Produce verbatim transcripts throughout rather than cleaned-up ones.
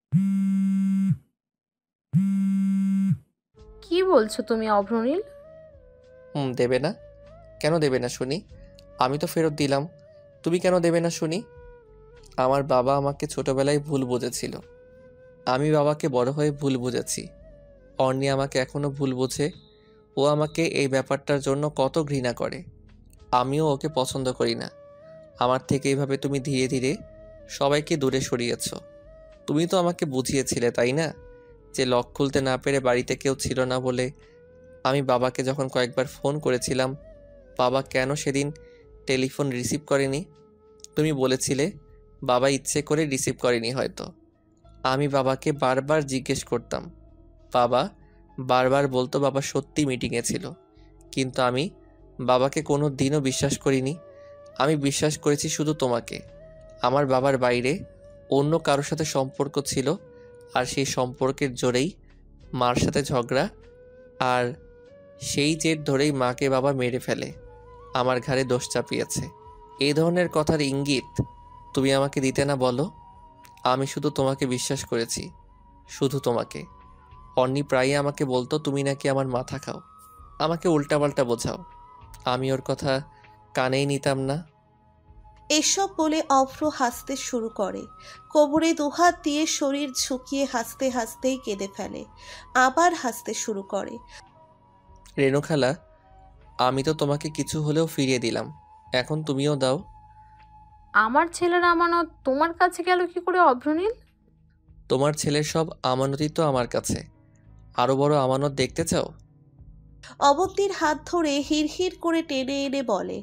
কি বলছো তুমি অভ্রনীল? হুম, দেবে না? কেন দেবে না শুনি? আমি তো ফেরত দিলাম, তুমি কেন দেবে না শুনি? আমার বাবা আমাকে ছোটবেলায় ভুল বুঝেছিল, আমি বাবাকে বড় হয়ে ভুল বুঝেছি। অর্ণি আমাকে এখনো ভুল বোঝে। ও আমাকে এই ব্যাপারটার জন্য কত ঘৃণা করে। আমিও ওকে পছন্দ করি না। আমার থেকে এইভাবে তুমি ধীরে ধীরে সবাইকে দূরে সরিয়েছ। তুমি তো আমাকে বুঝিয়েছিলে, তাই না, যে লক খুলতে না পেরে বাড়িতে কেউ ছিল না বলে আমি বাবাকে যখন কয়েকবার ফোন করেছিলাম, বাবা কেন সেদিন টেলিফোন রিসিভ করেনি? তুমি বলেছিলে বাবা ইচ্ছে করে রিসিভ করেনি হয়তো। আমি বাবাকে বারবার জিজ্ঞেস করতাম, বাবা বারবার বলতো বাবা সত্যি মিটিংয়ে ছিল। কিন্তু আমি বাবাকে কোনো দিনও বিশ্বাস করিনি। আমি বিশ্বাস করেছি শুধু তোমাকে। আমার বাবার বাইরে অন্য কারোর সাথে সম্পর্ক ছিল, আর সেই সম্পর্কের জোরেই মার সাথে ঝগড়া, আর সেই জেদ ধরেই মাকে বাবা মেরে ফেলে, আমার ঘাড়ে দোষ চাপিয়েছে। এই ধরনের কথার ইঙ্গিত তুমি আমাকে দিতে না বলো? আমি শুধু তোমাকে বিশ্বাস করেছি, শুধু তোমাকে। অন্নি প্রায়ই আমাকে বলতো তুমি নাকি আমার মাথা খাও, আমাকে উল্টাপাল্টা বোঝাও। আমি ওর কথা কানেই নিতাম না। এসব বলে অভ্র হাসতে শুরু করে। কোমরে দুহাত দিয়ে শরীর ঝুঁকিয়ে হাসতে হাসতেই কেঁদে ফেলে, আবার হাসতে শুরু করে। রেণু খালা, আমি তো তোমাকে কিছু হলেও ফিরিয়ে দিলাম, এখন তুমিও দাও। আমার ছেলের আমানত তোমার কাছে গেল কি করে অভ্রনীল? তোমার ছেলের সব আমানতই তো আমার কাছে, আরো বড় আমানত দেখতে চাও? অবন্তীর হাত ধরে হিড়হিড় করে টেনে এনে বলে,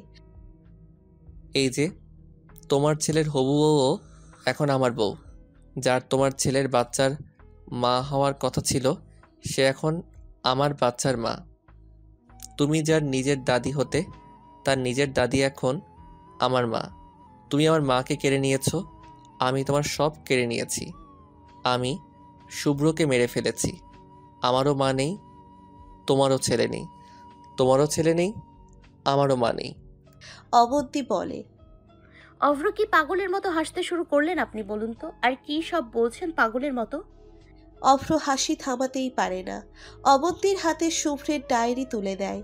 এই যে তোমার ছেলের হবু বউও এখন আমার বউ। যার তোমার ছেলের বাচ্চার মা হওয়ার কথা ছিল, সে এখন আমার বাচ্চার মা। তুমি যার নিজের দাদি হতে, তার নিজের দাদি এখন আমার মা। তুমি আমার মাকে কেড়ে নিয়েছো, আমি তোমার সব কেড়ে নিয়েছি। আমি শুভ্রকে মেরে ফেলেছি। আমারও মা নেই, তোমারও ছেলে নেই। তোমারও ছেলে নেই, আমারও মা নেই। অবন্তী বলে, অভ্র কি পাগলের মতো হাসতে শুরু করলেন আপনি বলুন তো? আর কি সব বলছেন পাগলের মতো? অভ্র হাসি থামাতেই পারে না। অবন্তীর হাতে শুভ্রের ডায়েরি তুলে দেয়।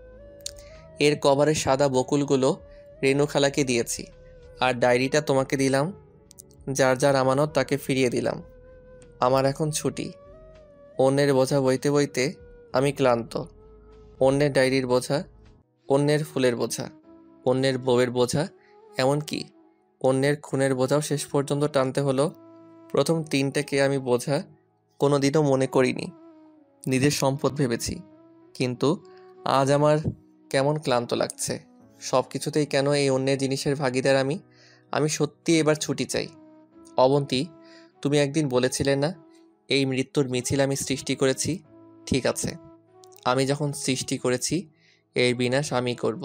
এর কভারের সাদা বকুলগুলো রেণু খালাকে দিয়েছি, আর ডায়েরিটা তোমাকে দিলাম। যার যার আমানত তাকে ফিরিয়ে দিলাম। আমার এখন ছুটি। অন্যের বোঝা বইতে বইতে আমি ক্লান্ত। অন্যের ডায়েরির বোঝা, অন্যের ফুলের বোঝা, অন্যের বউয়ের বোঝা, এমনকি অন্যের খুনের বোঝাও শেষ পর্যন্ত টানতে হলো। প্রথম তিনটাকে আমি বোঝা কোনোদিনও মনে করিনি, নিজের সম্পদ ভেবেছি। কিন্তু আজ আমার কেমন ক্লান্ত লাগছে। সব কিছুতেই কেন এই অন্যের জিনিসের ভাগিদার আমি? আমি সত্যি এবার ছুটি চাই। অবন্তী, তুমি একদিন বলেছিলে না এই মৃত্যুর মিছিল আমি সৃষ্টি করেছি? ঠিক আছে, আমি যখন সৃষ্টি করেছি, এর বিনাশ আমি করব।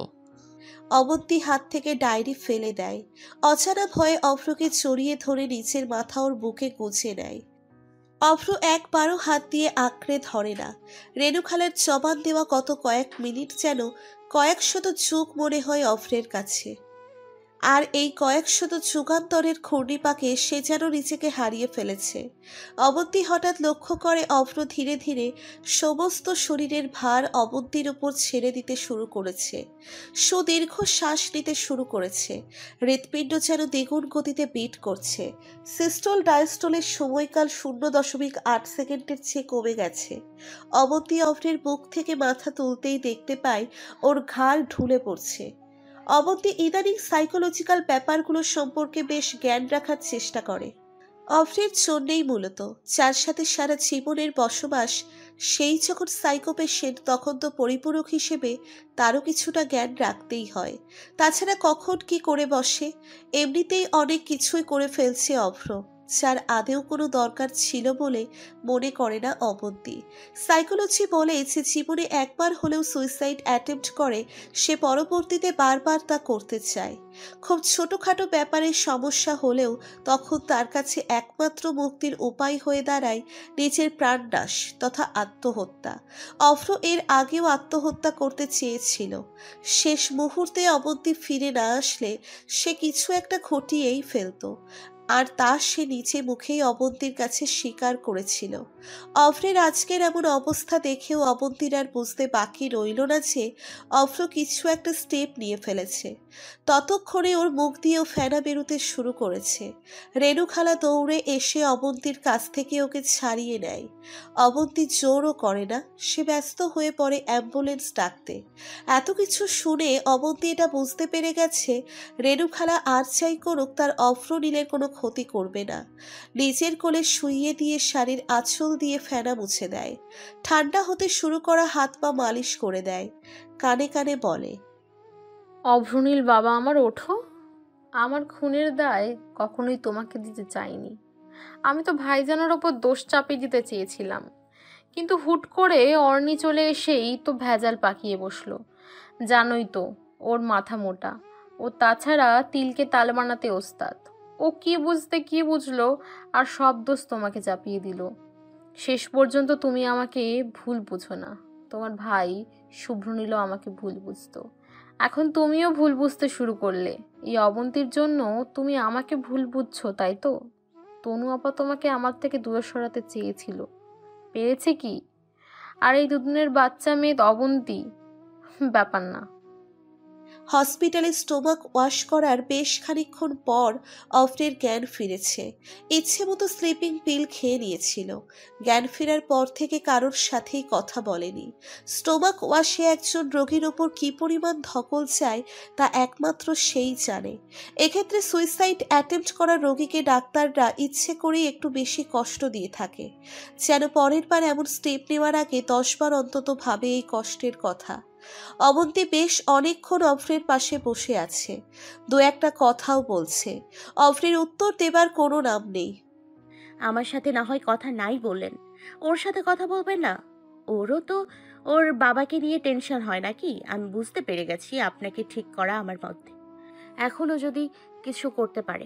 অবন্তী হাত থেকে ডায়েরি ফেলে দেয়। অজানা ভয়ে অভ্রকে জড়িয়ে ধরে নিচের মাথা ওর বুকে গুজে নেয়। অভ্র একবারও হাত দিয়ে আঁকড়ে ধরে না। রেণুখালার জবান দেওয়া গত কয়েক মিনিট যেন কয়েক শত যুগ মনে হয় অভ্রের কাছে। আর এই কয়েক শত যুগান্তরের ঘূর্ণিপাকে সে যেন নিজেকে হারিয়ে ফেলেছে। অবন্তী হঠাৎ লক্ষ্য করে অভ্র ধীরে ধীরে সমস্ত শরীরের ভার অবন্তীর উপর ছেড়ে দিতে শুরু করেছে। সুদীর্ঘ শ্বাস নিতে শুরু করেছে। হৃৎপিণ্ড যেন দ্বিগুণ গতিতে বিট করছে। সিস্টল ডায়াস্টলের সময়কাল শূন্য দশমিক আট সেকেন্ডের চেয়ে কমে গেছে। অবন্তী অভ্রের বুক থেকে মাথা তুলতেই দেখতে পায় ওর ঘাড় ঢুলে পড়ছে। অবন্তী ইদানিং সাইকোলজিক্যাল ব্যাপারগুলো সম্পর্কে বেশ জ্ঞান রাখার চেষ্টা করে। অভ্রের জন্যেই মূলত, যার সাথে সারা জীবনের বসবাস, সেই যখন সাইকো পেশেন্ট তখন তো পরিপূরক হিসেবে তারও কিছুটা জ্ঞান রাখতেই হয়। তাছাড়া কখন কি করে বসে, এমনিতেই অনেক কিছুই করে ফেলছে অভ্র, যার আদেও কোনো দরকার ছিল বলে মনে করে না অবন্তী। সাইকোলজি বলে যে জীবনে একবার হলেও সুইসাইড অ্যাটেম্প্ট করে সে পরবর্তীতে বারবার তা করতে চায়। খুব ছোটোখাটো ব্যাপারে সমস্যা হলেও তখন তার কাছে একমাত্র মুক্তির উপায় হয়ে দাঁড়ায় নিজের প্রাণনাশ তথা আত্মহত্যা। অভ্র এর আগেও আত্মহত্যা করতে চেয়েছিল। শেষ মুহূর্তে অবন্তী ফিরে না আসলে সে কিছু একটা ঘটিয়েই ফেলত। আর তা সে নিচে মুখেই অবন্তীর কাছে স্বীকার করেছিল। অভ্রের আজকের এমন অবস্থা দেখেও অবন্তীর আর বুঝতে বাকি রইল না যে অভ্র কিছু একটা স্টেপ নিয়ে ফেলেছে। ততক্ষণে ওর মুখ দিয়েও ফেনা বেরোতে শুরু করেছে। রেণুখালা দৌড়ে এসে অবন্তীর কাছ থেকে ওকে ছাড়িয়ে নেয়। অবন্তী জোরও করে না, সে ব্যস্ত হয়ে পড়ে অ্যাম্বুলেন্স ডাকতে। এত কিছু শুনে অবন্তী এটা বুঝতে পেরে গেছে রেণুখালা আর চাই করুক তার অভ্র নীলের কোনো ক্ষতি করবে না। নিজের কোলে শুইয়ে দিয়ে শাড়ির আঁচল দিয়ে ফেনা মুছে দেয়। ঠান্ডা হতে শুরু করা হাত পা মালিশ করে দেয়। কানে কানে বলে, অভ্রনীল বাবা আমার, ওঠো। আমার খুনের দায় কখনোই তোমাকে দিতে চাইনি। আমি তো ভাইজানের ওপর দোষ চাপিয়ে দিতে চেয়েছিলাম, কিন্তু হুট করে অর্নি চলে এসেই তো ভেজাল পাকিয়ে বসলো। জানোই তো ওর মাথা মোটা, ও তাছাড়া তিলকে তাল বানাতে ওস্তাদ। ও কি বুঝতে কি বুঝলো আর সব দোষ তোমাকে চাপিয়ে দিল। শেষ পর্যন্ত তুমি আমাকে ভুল বুঝো না, তোমার ভাই শুভ্রনীলও আমাকে ভুল বুঝতো। এখন তুমিও ভুল বুঝতে শুরু করলে। এই অবন্তীর জন্য তুমি আমাকে ভুল বুঝছো, তাই তো? তনু আপা তোমাকে আমার থেকে দূরে সরাতে চেয়েছিল, পেরেছে কি? আর এই দুদিনের বাচ্চা মেয়ে অবন্তী, ব্যাপার না। হসপিটালে স্টোমাক ওয়াশ করার বেশ খানিকক্ষণ পর অভ্রের জ্ঞান ফিরেছে। ইচ্ছে মতো স্লিপিং পিল খেয়ে নিয়েছিল। জ্ঞান ফেরার পর থেকে কারোর সাথেই কথা বলেনি। স্টোমাক ওয়াশে একজন রোগীর ওপর কী পরিমাণ ধকল চায় তা একমাত্র সেই জানে। এক্ষেত্রে সুইসাইড অ্যাটেম্প্ট করা রোগীকে ডাক্তাররা ইচ্ছে করেই একটু বেশি কষ্ট দিয়ে থাকে, যেন পরের বার এমন স্টেপ নেওয়ার আগে দশবার অন্তত ভাবে এই কষ্টের কথা। অবন্তী বেশ অনেকক্ষণ অভ্রের পাশে বসে আছে, দু একটা কথাও বলছে। অভ্রের উত্তর দেবার কোনো নাম নেই। আমার সাথে না হয় কথা নাই বললেন, ওর সাথে কথা বলবেন না? ওরও তো ওর বাবাকে নিয়ে টেনশন হয় নাকি? আমি বুঝতে পেরে গেছি আপনাকে ঠিক করা আমার মধ্যে, এখনো যদি কিছু করতে পারে।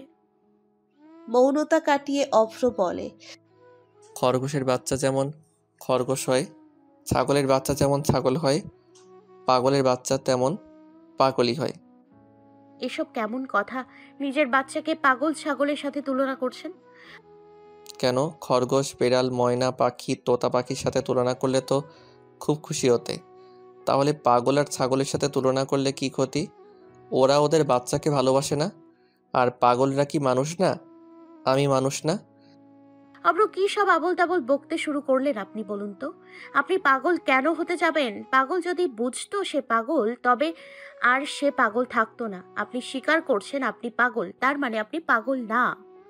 মৌনতা কাটিয়ে অভ্র বলে, খরগোশের বাচ্চা যেমন খরগোশ হয়, ছাগলের বাচ্চা যেমন ছাগল হয়, পাগলের বাচ্চা তেমন পাগলই হয়। এসব কেমন কথা? নিজের বাচ্চাকে পাগল ছাগলের সাথে তুলনা করছেন কেন? খরগোশ, বেড়াল, ময়না পাখি, তোতা পাখির সাথে তুলনা করলে তো খুব খুশি হতে। তাহলে পাগল আর ছাগলের সাথে তুলনা করলে কি ক্ষতি? ওরা ওদের বাচ্চাকে ভালোবাসে না? আর পাগলরা কি মানুষ না? আমি মানুষ না? অব্র, কি সব আবল তাবল বকতে শুরু করলেন আপনি? বলুন তো, আপনি পাগল কেন হতে যাবেন? পাগল যদি বুঝতো সে পাগল, তবে আর সে পাগল থাকতো না। আপনি স্বীকার করছেন আপনি পাগল, তার মানে আপনি পাগল না।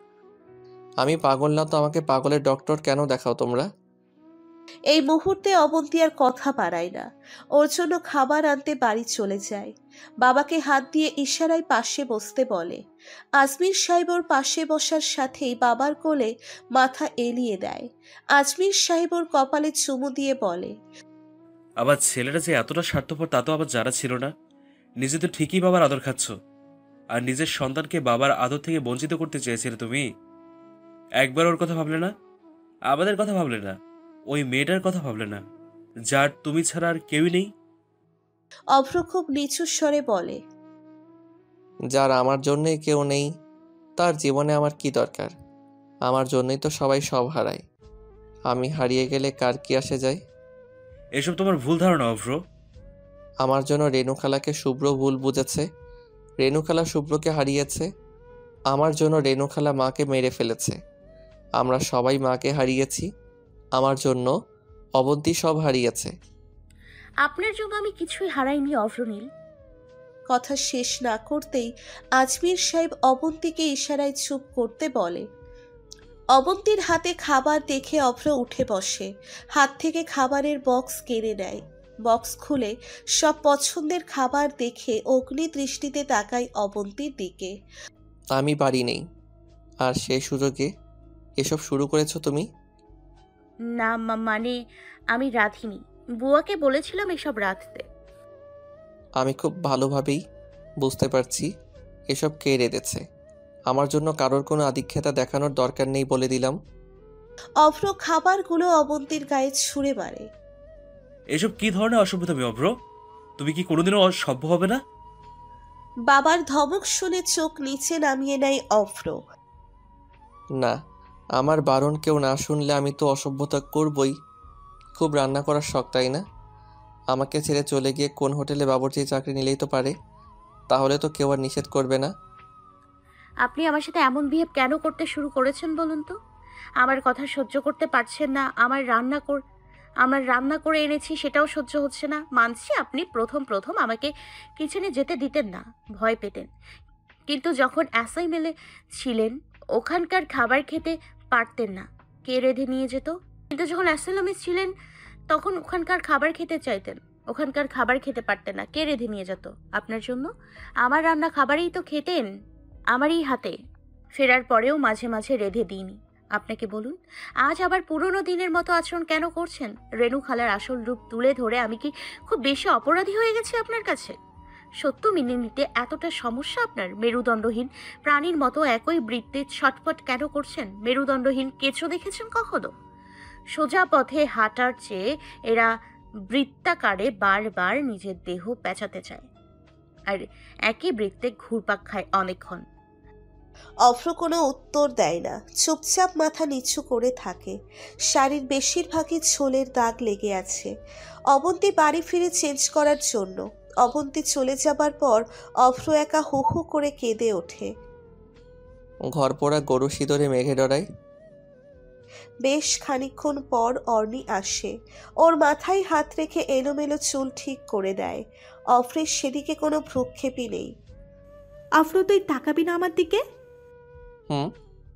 আমি পাগল না তো আমাকে পাগলের ডক্টর কেন দেখাও তোমরা? এই মুহূর্তে অবন্তী আর কথা বাড়ায় না। ওর জন্য খাবার আনতে বাড়ি চলে যায়। বাবাকে হাত দিয়ে ইশারায় পাশে বসতে বলে। আজমির সাহেব ওর পাশে বসার সাথেই বাবার কোলে মাথা এলিয়ে দেয়। আজমির সাহেব ওর কপালে চুমু দিয়ে বলে, আবার ছেলেরা যে এতটা স্বার্থপর তা তো আবার জানা ছিল না। নিজে তো ঠিকই বাবার আদর খাচ্ছ, আর নিজের সন্তানকে বাবার আদর থেকে বঞ্চিত করতে চেয়েছিলে তুমি। একবার ওর কথা ভাবলে না? আমাদের কথা ভাবলে না? ওই মেয়েটার কথা ভাবলে না, যার তুমি ছাড়া আর কেউই নেই? অভ্র খুব নিচু স্বরে বলে, যার আমার জন্যই কেউ নেই, তার জীবনে আমার কি দরকার? আমার জন্যই তো সবাই সব হারায়। আমি হারিয়ে গেলে কার কি আসে যায়? এসব তোমার ভুল ধারণা অভ্র। আমার জন্য রেণুখালাকে শুভ্র ভুল বুঝেছে, রেণুখালা শুভ্রকে হারিয়েছে। আমার জন্য রেণুখালা মাকে মেরে ফেলেছে। আমরা সবাই মাকে হারিয়েছি। আমার জন্য অবন্তী সব হারিয়েছে। আপনার জন্য আমি কিছুই হারাইনি অভ্রনীল। কথা শেষ না করতেই আজমির সাহেব অবন্তীকে ইশারায় চুপ করতে বলে। অবন্তীর হাতে খাবার দেখে অভ্র উঠে বসে, হাত থেকে খাবারের বক্স কেড়ে নেয়। বক্স খুলে সব পছন্দের খাবার দেখে অগ্নি দৃষ্টিতে তাকায় অবন্তীর দিকে। আমি বাড়ি নেই, আর সেই সুযোগে এসব শুরু করেছো তুমি? না মা- মানে আমি রাঁধিনি, বুয়াকে বলেছিলাম এসব রাঁধতে। আমি খুব ভালোভাবেই বুঝতে পারছি এসব কে রেঁধেছে। আমার জন্য কারোর কোনো আধিক্যতা দেখানোর দরকার নেই বলে দিলাম। অভ্র খাবারগুলো অবন্তীর গায়ে ছুঁড়ে মারে। এসব কি ধরনের অসভ্যতা অভ্র? তুমি কি কোনোদিনও অসভ্য হবে না? বাবার ধমক শুনে চোখ নিচে নামিয়ে নেয় অভ্র। না, আমার বারণ কেউ না শুনলে আমি তো অসভ্যতা করবই। খুব রান্না করার শখ, তাই না? আমাকে ছেড়ে চলে গিয়ে কোন হোটেলে বাবুর্চির চাকরি নিলেই তো পারে। তাহলে তো কেউ আর নিষেধ করবে না। আপনি আমার সাথে এমন বিহেভ কেন করতে শুরু করেছেন বলুন তো? আমার কথা সহ্য করতে পারছেন না, আমার রান্না কর আমার রান্না করে এনেছি সেটাও সহ্য হচ্ছে না। মানছি আপনি প্রথম প্রথম আমাকে কিচেনে যেতে দিতেন না, ভয় পেতেন। কিন্তু যখন অ্যাসাইমেলে ছিলেন ওখানকার খাবার খেতে পারতেন না, কে রেঁধে নিয়ে যেত? কিন্তু যখন অ্যাসাইলামে ছিলেন তখন ওখানকার খাবার খেতে চাইতেন, ওখানকার খাবার খেতে পারতেন না, কে রেঁধে নিয়ে যেত আপনার জন্য? আমার রান্না খাবারই তো খেতেন আমারই হাতে। ফেরার পরেও মাঝে মাঝে রেঁধে দিইনি আপনাকে। বলুন, আজ আবার পুরনো দিনের মতো আচরণ কেন করছেন? রেণু খালার আসল রূপ তুলে ধরে আমি কি খুব বেশি অপরাধী হয়ে গেছি আপনার কাছে? সত্য মেনে নিতে এতটা সমস্যা আপনার? মেরুদণ্ডহীন প্রাণীর মতো একই বৃত্তে ছটফট কেন করছেন? মেরুদণ্ডহীন কেঁচো দেখেছেন কখনো? সোজা পথে হাঁটার চেয়ে এরা বৃত্তাকারে বারবার নিজের দেহ পেঁচাতে চায়, আর একই বৃত্তে ঘুরপাক খায় অনেকক্ষণ। অভ্র কোনো উত্তর দেয় না, চুপচাপ মাথা নিচু করে থাকে। শাড়ির বেশিরভাগই ছোলের দাগ লেগে আছে। অবন্তী বাড়ি ফিরে চেঞ্জ করার জন্য। অবন্তী চলে যাবার পর অভ্র একা হু হু করে কেঁদে ওঠে। ঘর পোড়া গরু সিঁদরে মেঘে ডরায়। বেশ খানিকক্ষণ পর অর্ণি আসে। ওর মাথায় হাত রেখে এলোমেলো চুল ঠিক করে দেয়। অভ্রের সেদিকে কোনো ভ্রুক্ষেপই নেই। আফরো, তুই তাকাবি না আমার দিকে? হুম।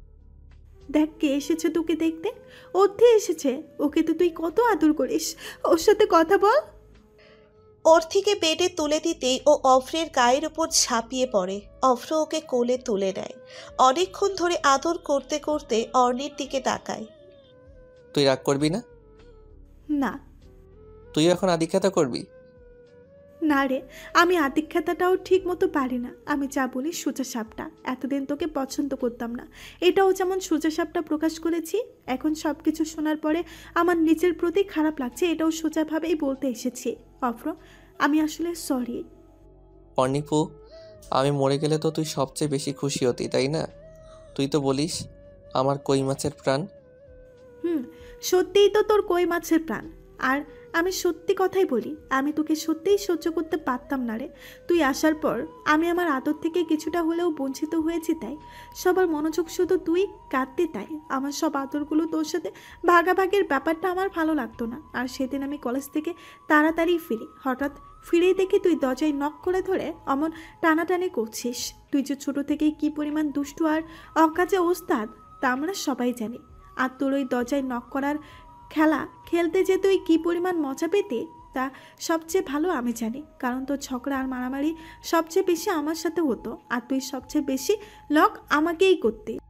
দেখ কে এসেছে তোকে দেখতে। অর্থে এসেছে। ওকে তো তুই কত আদর করিস। ওর সাথে কথা বল। ওর থেকে বেডে তুলে দিতেই ও অভ্রের গায়ের উপর ঝাঁপিয়ে পড়ে। অভ্র ওকে কোলে তুলে নেয়। অনেকক্ষণ ধরে আদর করতে করতে অর্ণির দিকে তাকায়। তুই রাগ করবি না? না তুই এখন আদিক্ষেতা করবি? না রে, আমি আদিক্ষেতাটাও ঠিক মতো পারি না। আমি যা বলি সোজা সাপটা। এতদিন তোকে পছন্দ করতাম না, এটাও যেমন সোজা সাপটা প্রকাশ করেছি। এখন সব কিছু শোনার পরে আমার নিজের প্রতি খারাপ লাগছে, এটাও সোজাভাবেই বলতে এসেছি। অভ্র, আমি আসলে সরি। অর্ণিপু, আমি মরে গেলে তো তুই সবচেয়ে বেশি খুশি হতি, তাই না? তুই তো বলিস আমার কই মাছের প্রাণ। হুম, সত্যিই তো তোর কই মাছের প্রাণ। আর আমি সত্যি কথাই বলি, আমি তোকে সত্যিই সহ্য করতে পারতাম না রে। তুই আসার পর আমি আমার আদর থেকে কিছুটা হলেও বঞ্চিত হয়েছি, তাই সবার মনোযোগ শুধু তুই কাঁদতে, তাই আমার সব আদরগুলো তোর সাথে ভাগাভাগির ব্যাপারটা আমার ভালো লাগতো না। আর সেদিন আমি কলেজ থেকে তাড়াতাড়ি ফিরি, হঠাৎ ফিরেই দেখি তুই দরজায় নক করে ধরে অমন টানাটানি করছিস। তুই যে ছোট থেকেই কী পরিমাণ দুষ্টু আর অকাজে ওস্তাদ তা আমরা সবাই জানি। আর তোর ওই দরজায় নক করার খেলা খেলতে যে তুই কী পরিমাণ মজা পেতে তা সবচেয়ে ভালো আমি জানি, কারণ তোর ঝগড়া আর মারামারি সবচেয়ে বেশি আমার সাথে হতো, আর তুই সবচেয়ে বেশি লক আমাকেই করতে।